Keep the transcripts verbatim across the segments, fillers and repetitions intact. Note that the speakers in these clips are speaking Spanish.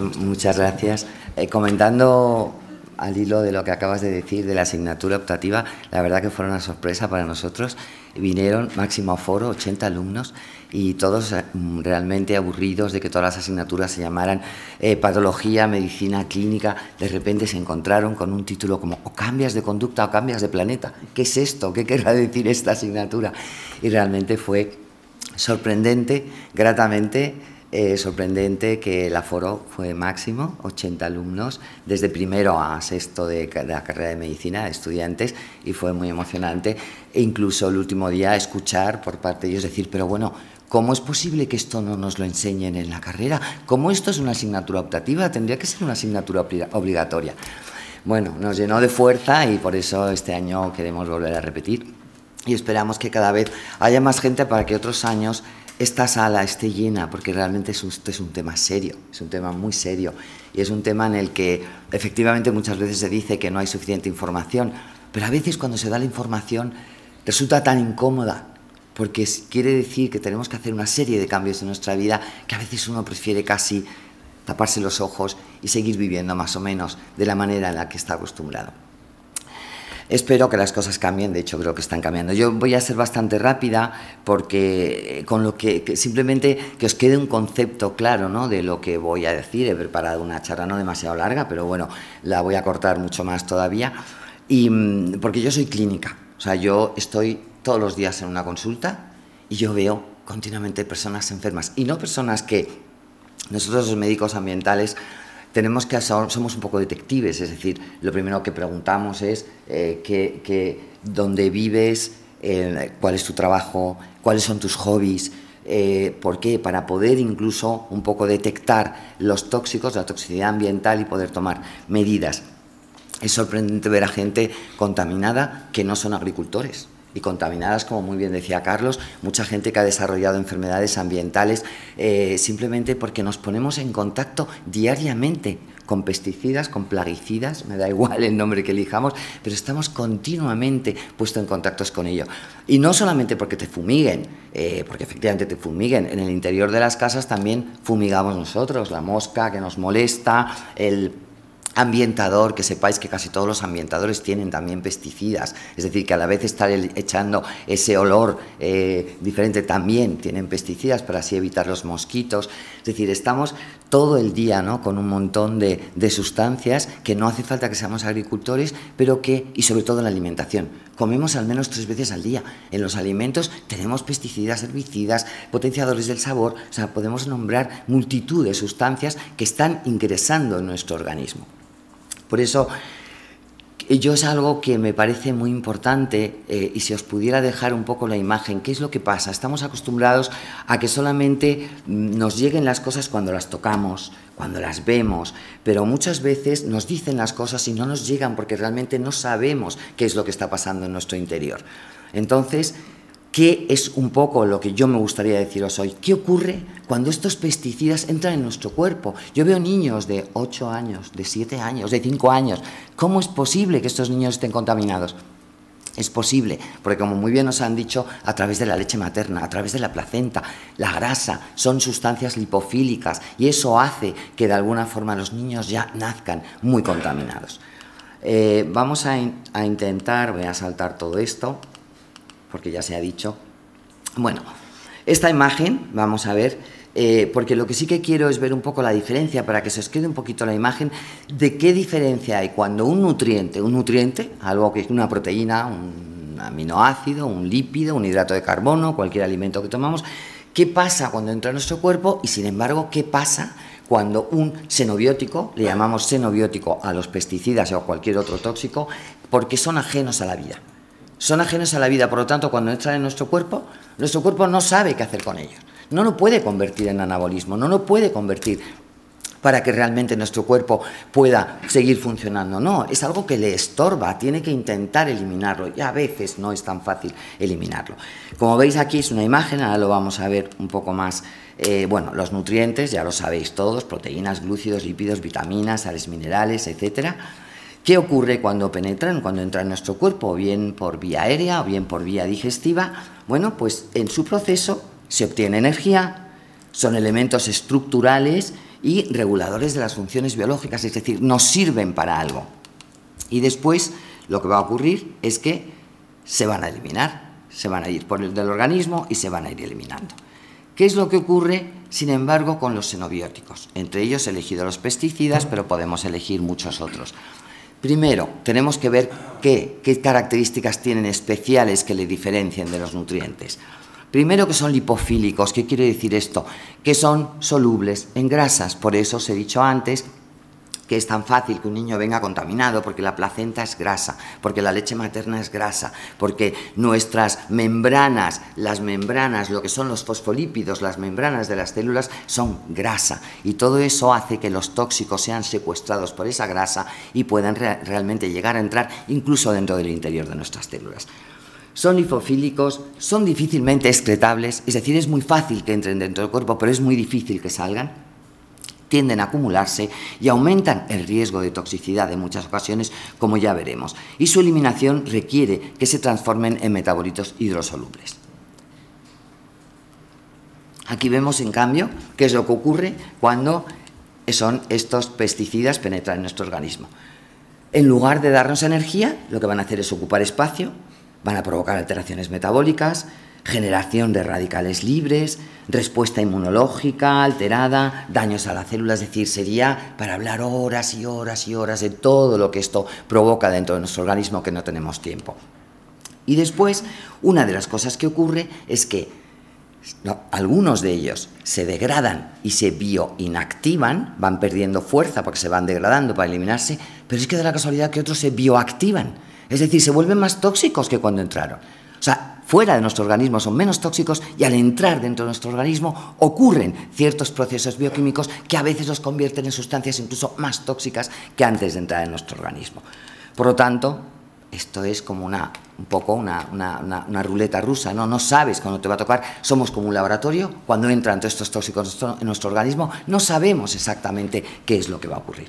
Muchas gracias. Eh, comentando al hilo de lo que acabas de decir de la asignatura optativa, la verdad que fue una sorpresa para nosotros. Vinieron máximo aforo, ochenta alumnos, y todos eh, realmente aburridos de que todas las asignaturas se llamaran eh, patología, medicina, clínica. De repente se encontraron con un título como o cambias de conducta o cambias de planeta. ¿Qué es esto? ¿Qué querrá decir esta asignatura? Y realmente fue sorprendente, gratamente Eh, sorprendente que el aforo fue máximo, ochenta alumnos, desde primero a sexto de, de la carrera de medicina, estudiantes, y fue muy emocionante. E incluso el último día escuchar por parte de ellos decir, pero bueno, ¿cómo es posible que esto no nos lo enseñen en la carrera? ¿Cómo esto es una asignatura optativa? Tendría que ser una asignatura obligatoria. Bueno, nos llenó de fuerza y por eso este año queremos volver a repetir. Y esperamos que cada vez haya más gente para que otros años esta sala esté llena, porque realmente es un, es un tema serio, es un tema muy serio, y es un tema en el que efectivamente muchas veces se dice que no hay suficiente información, pero a veces cuando se da la información resulta tan incómoda, porque quiere decir que tenemos que hacer una serie de cambios en nuestra vida que a veces uno prefiere casi taparse los ojos y seguir viviendo más o menos de la manera en la que está acostumbrado. Espero que las cosas cambien, de hecho creo que están cambiando. Yo voy a ser bastante rápida porque con lo que, que simplemente que os quede un concepto claro, ¿no?, de lo que voy a decir. He preparado una charla no demasiado larga, pero bueno, la voy a cortar mucho más todavía. Y porque yo soy clínica, o sea, yo estoy todos los días en una consulta y yo veo continuamente personas enfermas, y no personas que nosotros los médicos ambientales tenemos que, somos un poco detectives, es decir, lo primero que preguntamos es eh, que, que, dónde vives, eh, cuál es tu trabajo, cuáles son tus hobbies, eh, ¿por qué? Para poder incluso un poco detectar los tóxicos, la toxicidad ambiental y poder tomar medidas. Es sorprendente ver a gente contaminada que no son agricultores. Y contaminadas, como muy bien decía Carlos, mucha gente que ha desarrollado enfermedades ambientales eh, simplemente porque nos ponemos en contacto diariamente con pesticidas, con plaguicidas, me da igual el nombre que elijamos, pero estamos continuamente puestos en contactos con ello. Y no solamente porque te fumiguen, eh, porque efectivamente te fumiguen, en el interior de las casas también fumigamos nosotros, la mosca que nos molesta, el ambientador, que sepáis que casi todos los ambientadores tienen también pesticidas, es decir, que a la vez estar echando ese olor eh, diferente también tienen pesticidas para así evitar los mosquitos. Es decir, estamos todo el día, ¿no?, con un montón de, de sustancias que no hace falta que seamos agricultores, pero que, y sobre todo en la alimentación, comemos al menos tres veces al día. En los alimentos tenemos pesticidas, herbicidas, potenciadores del sabor, o sea, podemos nombrar multitud de sustancias que están ingresando en nuestro organismo. Por eso, yo es algo que me parece muy importante eh, y si os pudiera dejar un poco la imagen, ¿qué es lo que pasa? Estamos acostumbrados a que solamente nos lleguen las cosas cuando las tocamos, cuando las vemos, pero muchas veces nos dicen las cosas y no nos llegan porque realmente no sabemos qué es lo que está pasando en nuestro interior. Entonces, ¿qué es un poco lo que yo me gustaría deciros hoy? ¿Qué ocurre cuando estos pesticidas entran en nuestro cuerpo? Yo veo niños de ocho años, de siete años, de cinco años. ¿Cómo es posible que estos niños estén contaminados? Es posible, porque como muy bien nos han dicho, a través de la leche materna, a través de la placenta, la grasa, son sustancias lipofílicas y eso hace que de alguna forma los niños ya nazcan muy contaminados. Eh, vamos a, in a intentar, voy a saltar todo esto, porque ya se ha dicho. Bueno, esta imagen, vamos a ver, eh, porque lo que sí que quiero es ver un poco la diferencia, para que se os quede un poquito la imagen de qué diferencia hay cuando un nutriente, un nutriente, algo que es una proteína, un aminoácido, un lípido, un hidrato de carbono, cualquier alimento que tomamos, qué pasa cuando entra en nuestro cuerpo y, sin embargo, qué pasa cuando un xenobiótico, le llamamos xenobiótico a los pesticidas o a cualquier otro tóxico, porque son ajenos a la vida. Son ajenos a la vida, por lo tanto, cuando entran en nuestro cuerpo, nuestro cuerpo no sabe qué hacer con ellos. No lo puede convertir en anabolismo, no lo puede convertir para que realmente nuestro cuerpo pueda seguir funcionando. No, es algo que le estorba, tiene que intentar eliminarlo y a veces no es tan fácil eliminarlo. Como veis aquí es una imagen, ahora lo vamos a ver un poco más. Eh, bueno, los nutrientes, ya lo sabéis todos, proteínas, glúcidos, lípidos, vitaminas, sales minerales, etcétera. ¿Qué ocurre cuando penetran, cuando entran en nuestro cuerpo, o bien por vía aérea o bien por vía digestiva? Bueno, pues en su proceso se obtiene energía, son elementos estructurales y reguladores de las funciones biológicas, es decir, nos sirven para algo. Y después lo que va a ocurrir es que se van a eliminar, se van a ir por el del organismo y se van a ir eliminando. ¿Qué es lo que ocurre, sin embargo, con los xenobióticos? Entre ellos he elegido los pesticidas, pero podemos elegir muchos otros. Primero, tenemos que ver qué, qué características tienen especiales que le diferencien de los nutrientes. Primero, que son lipofílicos. ¿Qué quiere decir esto? Que son solubles en grasas. Por eso os he dicho antes que es tan fácil que un niño venga contaminado, porque la placenta es grasa, porque la leche materna es grasa, porque nuestras membranas, las membranas, lo que son los fosfolípidos, las membranas de las células son grasa, y todo eso hace que los tóxicos sean secuestrados por esa grasa y puedan re- realmente llegar a entrar incluso dentro del interior de nuestras células. Son lipofílicos, son difícilmente excretables, es decir, es muy fácil que entren dentro del cuerpo, pero es muy difícil que salgan. Tienden a acumularse y aumentan el riesgo de toxicidad en muchas ocasiones, como ya veremos, y su eliminación requiere que se transformen en metabolitos hidrosolubles. Aquí vemos, en cambio, qué es lo que ocurre cuando son estos pesticidas penetran en nuestro organismo. En lugar de darnos energía, lo que van a hacer es ocupar espacio, van a provocar alteraciones metabólicas, generación de radicales libres, respuesta inmunológica alterada, daños a la célula, es decir, sería para hablar horas y horas y horas de todo lo que esto provoca dentro de nuestro organismo, que no tenemos tiempo. Y después, una de las cosas que ocurre es que no, algunos de ellos se degradan y se bioinactivan, van perdiendo fuerza porque se van degradando para eliminarse, pero es que da la casualidad que otros se bioactivan, es decir, se vuelven más tóxicos que cuando entraron. O sea, fuera de nuestro organismo son menos tóxicos y al entrar dentro de nuestro organismo ocurren ciertos procesos bioquímicos que a veces los convierten en sustancias incluso más tóxicas que antes de entrar en nuestro organismo. Por lo tanto, esto es como una, un poco una, una, una, una ruleta rusa, ¿no? No sabes cuándo te va a tocar. Somos como un laboratorio. Cuando entran todos estos tóxicos en nuestro organismo, no sabemos exactamente qué es lo que va a ocurrir.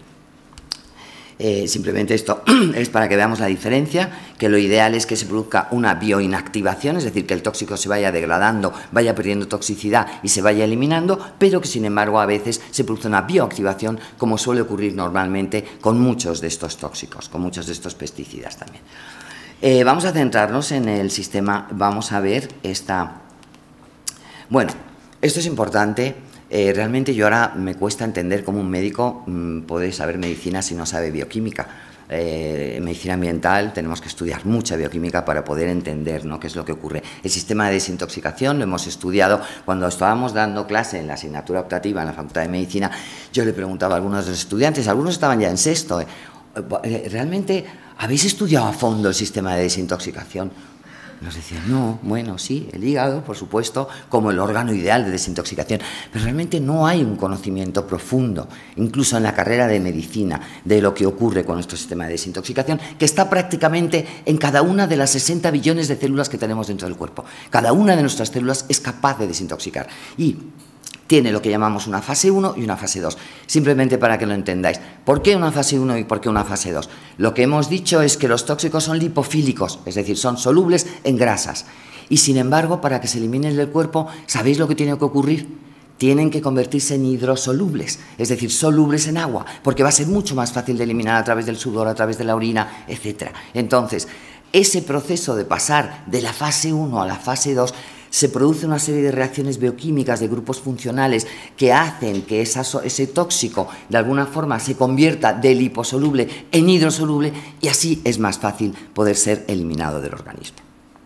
Eh, simplemente esto es para que veamos la diferencia, que lo ideal es que se produzca una bioinactivación, es decir, que el tóxico se vaya degradando, vaya perdiendo toxicidad y se vaya eliminando, pero que sin embargo a veces se produce una bioactivación, como suele ocurrir normalmente con muchos de estos tóxicos, con muchos de estos pesticidas también. Eh, vamos a centrarnos en el sistema, vamos a ver esta... Bueno, esto es importante. Eh, realmente yo ahora me cuesta entender cómo un médico mmm, puede saber medicina si no sabe bioquímica. Eh, en medicina ambiental tenemos que estudiar mucha bioquímica para poder entender, ¿no?, qué es lo que ocurre. El sistema de desintoxicación lo hemos estudiado cuando estábamos dando clase en la asignatura optativa en la Facultad de Medicina. Yo le preguntaba a algunos de los estudiantes, algunos estaban ya en sexto, eh, ¿realmente habéis estudiado a fondo el sistema de desintoxicación? Nos decían, no, bueno, sí, el hígado, por supuesto, como el órgano ideal de desintoxicación, pero realmente no hay un conocimiento profundo, incluso en la carrera de medicina, de lo que ocurre con nuestro sistema de desintoxicación, que está prácticamente en cada una de las sesenta billones de células que tenemos dentro del cuerpo. Cada una de nuestras células es capaz de desintoxicar y tiene lo que llamamos una fase uno y una fase dos, simplemente para que lo entendáis. ¿Por qué una fase uno y por qué una fase dos? Lo que hemos dicho es que los tóxicos son lipofílicos, es decir, son solubles en grasas. Y sin embargo, para que se eliminen del cuerpo, ¿sabéis lo que tiene que ocurrir? Tienen que convertirse en hidrosolubles, es decir, solubles en agua, porque va a ser mucho más fácil de eliminar a través del sudor, a través de la orina, etcétera. Entonces, ese proceso de pasar de la fase uno a la fase dos se produce una serie de reacciones bioquímicas de grupos funcionales que hacen que esa, ese tóxico de alguna forma se convierta de liposoluble en hidrosoluble y así es más fácil poder ser eliminado del organismo.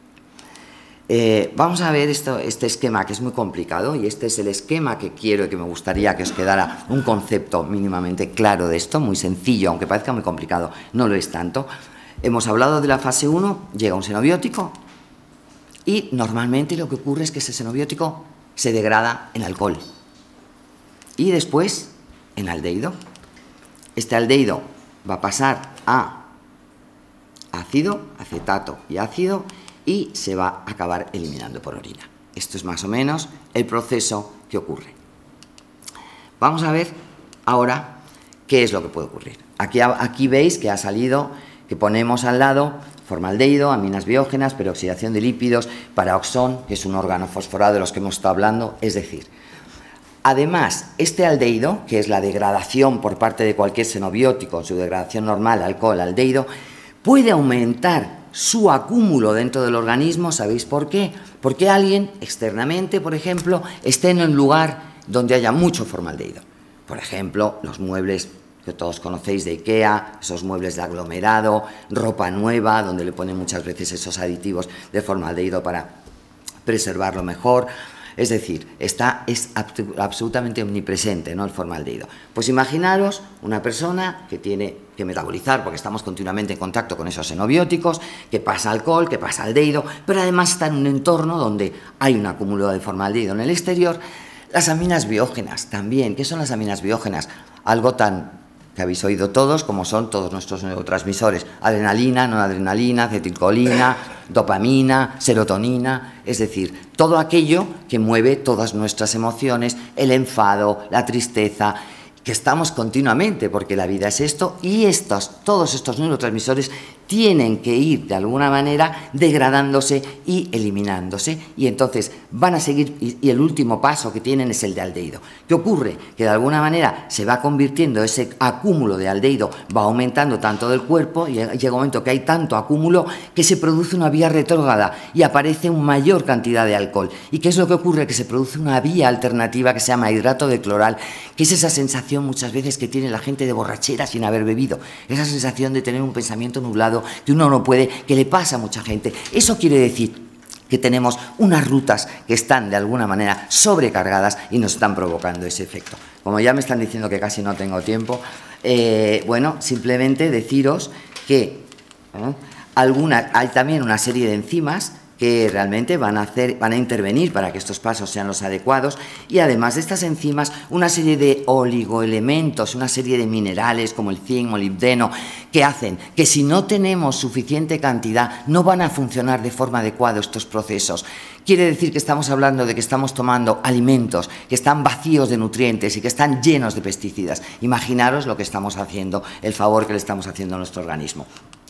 Eh, vamos a ver esto, este esquema que es muy complicado y este es el esquema que quiero y que me gustaría que os quedara un concepto mínimamente claro de esto, muy sencillo, aunque parezca muy complicado, no lo es tanto. Hemos hablado de la fase uno, llega un xenobiótico, y normalmente lo que ocurre es que ese xenobiótico se degrada en alcohol y después en aldehído. Este aldehído va a pasar a ácido, acetato y ácido y se va a acabar eliminando por orina. Esto es más o menos el proceso que ocurre. Vamos a ver ahora qué es lo que puede ocurrir. Aquí, aquí veis que ha salido, que ponemos al lado formaldehído, aminas biógenas, peroxidación de lípidos, paraoxón, que es un órgano fosforado de los que hemos estado hablando, es decir, Además, este aldehído, que es la degradación por parte de cualquier xenobiótico, su degradación normal, alcohol, aldehído, puede aumentar su acúmulo dentro del organismo. ¿Sabéis por qué? Porque alguien externamente, por ejemplo, esté en un lugar donde haya mucho formaldehído. Por ejemplo, los muebles que todos conocéis de IKEA, esos muebles de aglomerado, ropa nueva, donde le ponen muchas veces esos aditivos de formaldehído para preservarlo mejor. Es decir, está, es absolutamente omnipresente, ¿no?, el formaldehído. Pues imaginaros una persona que tiene que metabolizar, porque estamos continuamente en contacto con esos xenobióticos, que pasa alcohol, que pasa aldehído, pero además está en un entorno donde hay un acúmulo de formaldehído en el exterior. Las aminas biógenas también. ¿Qué son las aminas biógenas? Algo tan que habéis oído todos, como son todos nuestros neurotransmisores: adrenalina, noradrenalina, acetilcolina, dopamina, serotonina, es decir, todo aquello que mueve todas nuestras emociones, el enfado, la tristeza, que estamos continuamente, porque la vida es esto, y estos, todos estos neurotransmisores tienen que ir de alguna manera degradándose y eliminándose, y entonces van a seguir, y, y el último paso que tienen es el de aldehído. ¿Qué ocurre? Que de alguna manera se va convirtiendo, ese acúmulo de aldehído va aumentando tanto del cuerpo, y llega un momento que hay tanto acúmulo que se produce una vía retrógrada y aparece una mayor cantidad de alcohol. ¿Y qué es lo que ocurre? Que se produce una vía alternativa que se llama hidrato de cloral, que es esa sensación muchas veces que tiene la gente de borrachera sin haber bebido, esa sensación de tener un pensamiento nublado, que uno no puede, que le pasa a mucha gente. Eso quiere decir que tenemos unas rutas que están de alguna manera sobrecargadas y nos están provocando ese efecto. Como ya me están diciendo que casi no tengo tiempo, eh, bueno, simplemente deciros que ¿eh? alguna, hay también una serie de enzimas que realmente van a, hacer, van a intervenir para que estos pasos sean los adecuados, y además de estas enzimas, una serie de oligoelementos, una serie de minerales como el zinc, molibdeno, que hacen que si no tenemos suficiente cantidad no van a funcionar de forma adecuada estos procesos. Quiere decir que estamos hablando de que estamos tomando alimentos que están vacíos de nutrientes y que están llenos de pesticidas. Imaginaros lo que estamos haciendo, el favor que le estamos haciendo a nuestro organismo.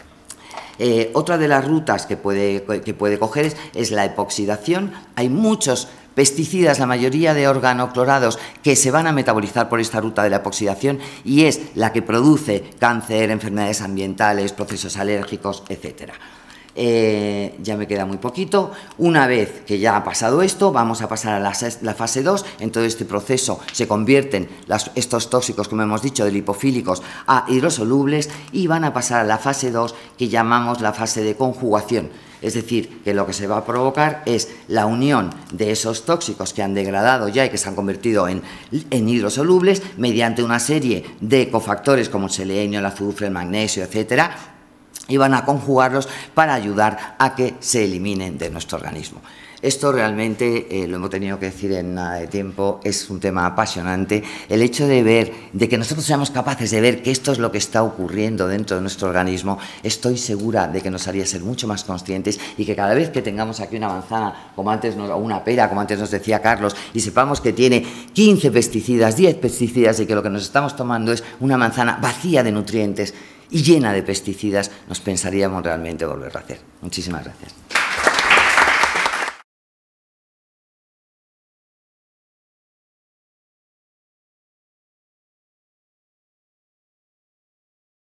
Eh, otra de las rutas que puede, que puede coger es, es la epoxidación. Hay muchos pesticidas, la mayoría de organoclorados, que se van a metabolizar por esta ruta de la epoxidación, y es la que produce cáncer, enfermedades ambientales, procesos alérgicos, etcétera. Eh, ya me queda muy poquito. Una vez que ya ha pasado esto, vamos a pasar a la, la fase dos. En todo este proceso se convierten las, estos tóxicos, como hemos dicho, de lipofílicos a hidrosolubles, y van a pasar a la fase dos, que llamamos la fase de conjugación. Es decir, que lo que se va a provocar es la unión de esos tóxicos que han degradado ya y que se han convertido en, en hidrosolubles mediante una serie de cofactores como el selenio, el azufre, el magnesio, etcétera, y van a conjugarlos para ayudar a que se eliminen de nuestro organismo. Esto realmente, eh, lo hemos tenido que decir en nada de tiempo, es un tema apasionante. El hecho de ver, de que nosotros seamos capaces de ver que esto es lo que está ocurriendo dentro de nuestro organismo, estoy segura de que nos haría ser mucho más conscientes, y que cada vez que tengamos aquí una manzana, como antes nos, o una pera, como antes nos decía Carlos, y sepamos que tiene quince pesticidas, diez pesticidas, y que lo que nos estamos tomando es una manzana vacía de nutrientes y llena de pesticidas, nos pensaríamos realmente volver a hacer. Muchísimas gracias.